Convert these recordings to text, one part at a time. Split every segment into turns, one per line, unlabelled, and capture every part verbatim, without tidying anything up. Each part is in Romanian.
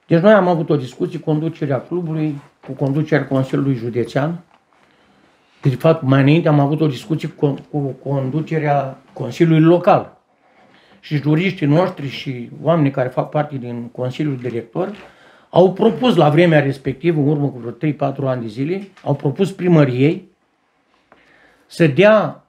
Deci noi am avut o discuție, conducerea clubului, cu conducerea Consiliului Județean. De fapt, mai înainte am avut o discuție cu, cu conducerea Consiliului Local. Și juriștii noștri și oamenii care fac parte din Consiliul Director au propus la vremea respectivă, în urmă cu vreo trei patru ani de zile, au propus primăriei să dea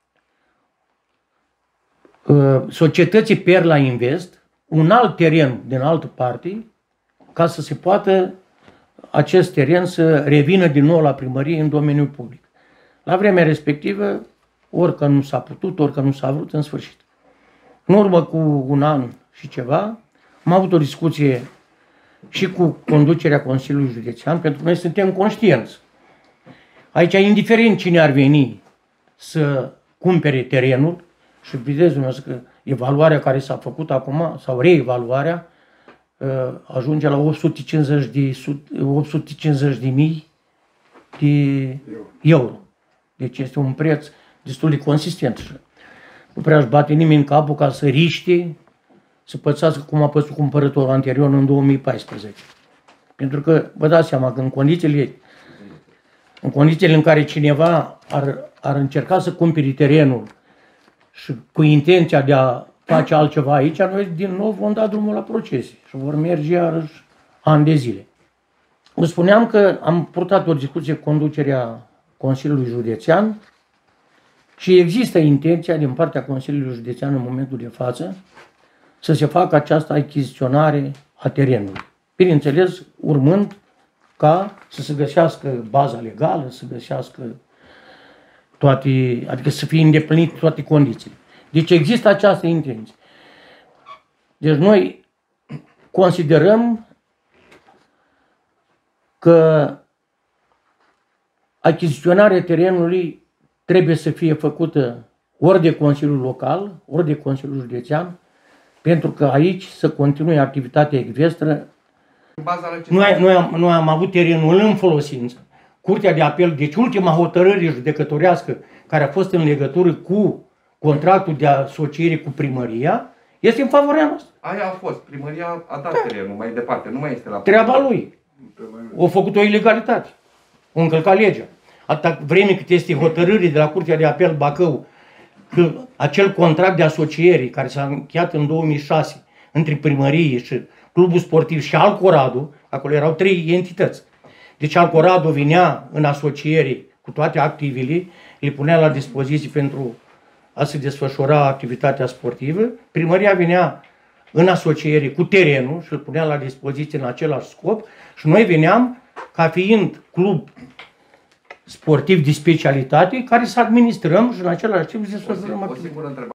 uh, societății Perla Invest un alt teren din altă parte, ca să se poată acest teren să revină din nou la primărie în domeniul public. La vremea respectivă, orică nu s-a putut, orică nu s-a vrut, în sfârșit. În urmă cu un an și ceva, am avut o discuție și cu conducerea Consiliului Județean, pentru că noi suntem conștienți. Aici, indiferent cine ar veni să cumpere terenul, și vedeți dumneavoastră că evaluarea care s-a făcut acum, sau reevaluarea, ajunge la opt sute cincizeci de mii de euro. Deci este un preț destul de consistent. Nu prea își bate nimeni în capul ca să riște, să pățească cum a pățit cumpărătorul anterior în două mii paisprezece. Pentru că, vă dați seama că în condițiile, în condițiile în care cineva ar, ar încerca să cumpere terenul și cu intenția de a face altceva aici, noi din nou vom da drumul la procese și vor merge iarăși ani de zile. Vă spuneam că am purtat o discuție cu conducerea Consiliului Județean și există intenția din partea Consiliului Județean în momentul de față să se facă această achiziționare a terenului. Bineînțeles, urmând ca să se găsească baza legală, să găsească toate, adică să fie îndeplinite toate condițiile. Deci există această intenție. Deci noi considerăm că achiziționarea terenului trebuie să fie făcută ori de Consiliul Local, ori de Consiliul Județean, pentru că aici să continue activitatea ecvestră. Noi, noi, am, noi am avut terenul în folosință. Curtea de apel, deci ultima hotărâre judecătorească care a fost în legătură cu contractul de asociere cu primăria, este în favoarea noastră.
Aia a fost. Primăria a dat da. terenul mai departe, nu mai este la
treaba lui. A făcut o ilegalitate. A încălcat legea. Atâta vreme cât este hotărâre de la Curtea de Apel Bacău că acel contract de asociere care s-a încheiat în două mii șase între primărie și Clubul Sportiv și Alcoradu, acolo erau trei entități. Deci Alcoradu vinea în asociere cu toate activele, le punea la dispoziție pentru a se desfășura activitatea sportivă. Primăria venea în asociere cu terenul și îl punea la dispoziție în același scop și noi veneam ca fiind club sportiv de specialitate care să administrăm și în același timp să desfășurăm activitatea.